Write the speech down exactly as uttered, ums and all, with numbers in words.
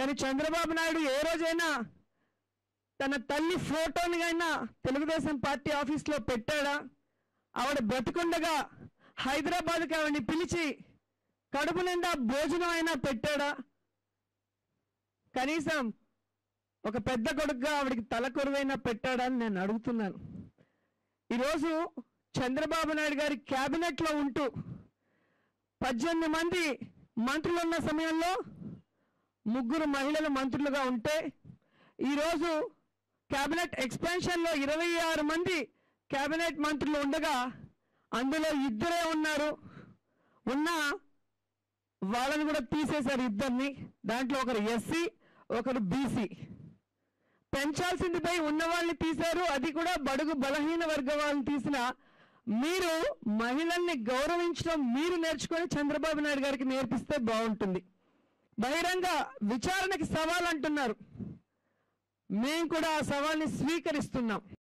కానీ చంద్రబాబు నాయుడు ఏ రోజైనా తన తల్లి ఫోటోని అయినా తెలుగుదేశం పార్టీ ఆఫీస్లో పెట్టాడా? ఆవిడ బ్రతికుండగా హైదరాబాద్కి ఆవిడని పిలిచి కడుపు నిండా భోజనం అయినా పెట్టాడా? కనీసం ఒక పెద్ద కొడుకుగా ఆవిడకి తలకొరువైనా పెట్టాడా అని నేను అడుగుతున్నాను. ఈరోజు చంద్రబాబు నాయుడు గారి క్యాబినెట్లో ఉంటూ పద్దెనిమిది మంది మంత్రులు ఉన్న సమయంలో ముగ్గురు మహిళలు మంత్రులుగా ఉంటే ఈరోజు క్యాబినెట్ ఎక్స్పాన్షన్లో ఇరవై ఆరు మంది క్యాబినెట్ మంత్రులు ఉండగా అందులో ఇద్దరే ఉన్నారు. ఉన్న వాళ్ళని కూడా తీసేశారు ఇద్దరిని. దాంట్లో ఒకరు ఎస్సీ, ఒకరు బీసీ. పెంచాల్సింది పోయి ఉన్న వాళ్ళని తీశారు, అది కూడా బడుగు బలహీన వర్గ వాళ్ళని తీసిన మీరు మహిళల్ని గౌరవించడం మీరు నేర్చుకొని చంద్రబాబు నాయుడు గారికి నేర్పిస్తే బాగుంటుంది. బహిరంగ విచారణకి సవాల్ అంటున్నారు, మేము కూడా ఆ సవాల్ని స్వీకరిస్తున్నాం.